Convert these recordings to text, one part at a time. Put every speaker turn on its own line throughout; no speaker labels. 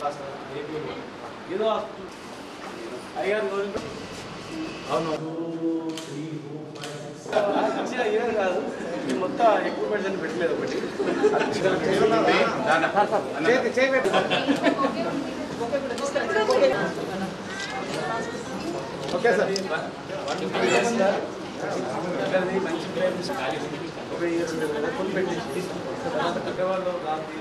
మొత్తం ఎక్విప్మెంట్స్ అని పెట్టలేదు ఒకటి ఓకే సార్ మంచి ప్లేస్ ఒక ఇయర్ ఫుల్ పెట్టేసి తర్వాత పెద్దవాళ్ళు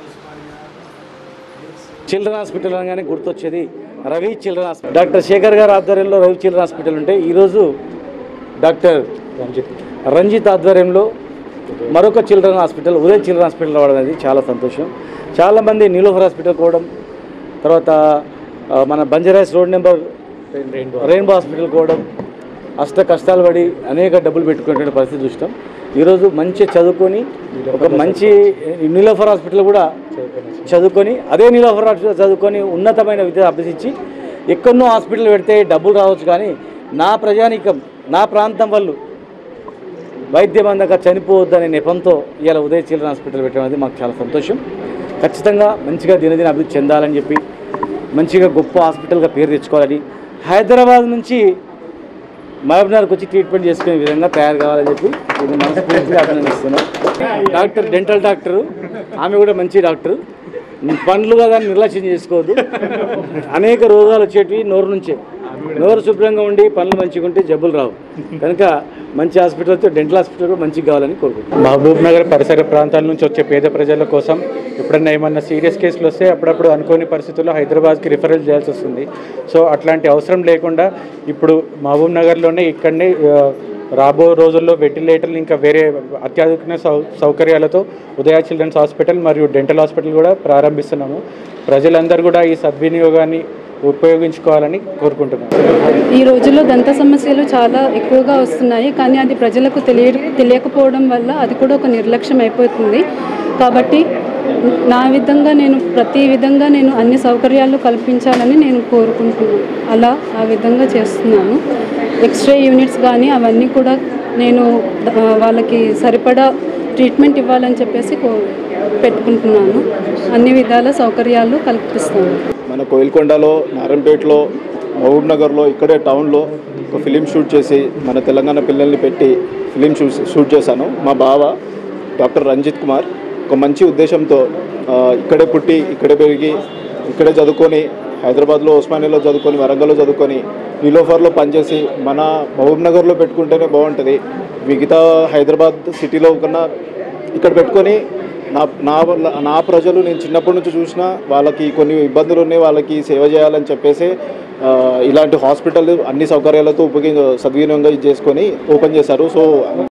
చిల్డ్రన్ హాస్పిటల్ అనగానే గుర్తొచ్చేది Ravi children hospital. Doctor Shekhar garu ఆధ్వర్యంలో రవి చిల్డ్రన్ హాస్పిటల్ ఉంటే ఈరోజు డాక్టర్ రంజిత్ ఆధ్వర్యంలో మరొక children hospital Uday children hospital రావడం అనేది చాలా సంతోషం. చాలామంది నీలోఫర్ హాస్పిటల్ పోవడం, తర్వాత మన Banjaras road number Rainbow hospital పోవడం, అష్ట కష్టాలు పడి అనేక డబ్బులు పెట్టుకునే పరిస్థితి చూస్తాం. ఈరోజు మంచి చదువుకొని ఒక మంచి నీలోఫర్ హాస్పిటల్ కూడా చదువుకొని అదే నీలోఫర్ హాస్పిటల్ చదువుకొని ఉన్నతమైన విద్య అభ్యసించి ఎక్కడో హాస్పిటల్ పెడితే డబ్బులు రావచ్చు, కానీ నా ప్రజానీకం నా ప్రాంతం వాళ్ళు వైద్యం అందక చనిపోవద్దనే నెపంతో ఇవాళ ఉదయ్ చిల్డ్రన్ హాస్పిటల్ పెట్టడం అనేది మాకు చాలా సంతోషం. ఖచ్చితంగా మంచిగా దినదిన అభివృద్ధి చెందాలని చెప్పి మంచిగా గొప్ప హాస్పిటల్గా పేరు తెచ్చుకోవాలని, హైదరాబాద్ నుంచి మహబూబ్నగర్కి వచ్చి ట్రీట్మెంట్ చేసుకునే విధంగా తయారు కావాలని చెప్పి ఇది మనస్ఫూర్తిగా అభినందిస్తున్నాం. డాక్టర్ డెంటల్ డాక్టరు, ఆమె కూడా మంచి డాక్టరు. పండ్లు కదా నిర్లక్ష్యం చేసుకోవద్దు, అనేక రోగాలు వచ్చేటివి నోరు నుంచే. నోరు శుభ్రంగా ఉండి పనులు మంచిగా ఉంటే జబ్బులు రావు. కనుక మంచి హాస్పిటల్తో డెంటల్ హాస్పిటల్ కూడా మంచిగా కావాలని కోరుకుంటున్నాం.
మహబూబ్నగర్ పరిసర ప్రాంతాల నుంచి వచ్చే పేద ప్రజల కోసం ఎప్పుడన్నా ఏమన్నా సీరియస్ కేసులు వస్తే అప్పుడప్పుడు అనుకోని పరిస్థితుల్లో హైదరాబాద్కి రిఫరల్ చేయాల్సి వస్తుంది. సో అట్లాంటి అవసరం లేకుండా ఇప్పుడు మహబూబ్నగర్లోనే ఇక్కడనే రాబో రోజుల్లో వెంటిలేటర్లు ఇంకా వేరే అత్యాధునిక సౌకర్యాలతో ఉదయ చిల్డ్రన్స్ హాస్పిటల్ మరియు డెంటల్ హాస్పిటల్ కూడా ప్రారంభిస్తున్నాము. ప్రజలందరూ కూడా ఈ సద్వినియోగాన్ని ఉపయోగించుకోవాలని కోరుకుంటున్నాను.
ఈ రోజుల్లో దంత సమస్యలు చాలా ఎక్కువగా వస్తున్నాయి, కానీ అది ప్రజలకు తెలియకపోవడం వల్ల అది కూడా ఒక నిర్లక్ష్యం అయిపోతుంది. కాబట్టి ప్రతి విధంగా నేను అన్ని సౌకర్యాలు కల్పించాలని నేను కోరుకుంటున్నాను. ఆ విధంగా చేస్తున్నాను. ఎక్స్రే యూనిట్స్ కానీ అవన్నీ కూడా నేను వాళ్ళకి సరిపడా ట్రీట్మెంట్ ఇవ్వాలని చెప్పేసి పెట్టుకుంటున్నాను. అన్ని విధాల సౌకర్యాలు కల్పిస్తాను.
మన కోయిల్కొండలో, నారాయణపేటలో, మహబూబ్నగర్లో, ఇక్కడే టౌన్లో ఒక ఫిలిం షూట్ చేసి మన తెలంగాణ పిల్లల్ని పెట్టి ఫిలిం షూట్ చేశాను. మా బావ డాక్టర్ రంజిత్ కుమార్ ఒక మంచి ఉద్దేశంతో ఇక్కడే పుట్టి ఇక్కడే పెరిగి ఇక్కడే చదువుకొని హైదరాబాద్లో ఉస్మానియాలో చదువుకొని వరంగల్లో చదువుకొని నీలోఫర్లో పనిచేసి మన మహబూబ్నగర్లో పెట్టుకుంటేనే బాగుంటుంది. మిగతా హైదరాబాద్ సిటీలో కన్నా ఇక్కడ పెట్టుకొని నా ప్రజలు నేను చిన్నప్పటి నుంచి చూసిన వాళ్ళకి కొన్ని ఇబ్బందులు ఉన్నాయి, వాళ్ళకి సేవ చేయాలని చెప్పేసి ఇలాంటి హాస్పిటల్ అన్ని సౌకర్యాలతో సద్వినియోగంగా చేసుకొని ఓపెన్ చేశారు. సో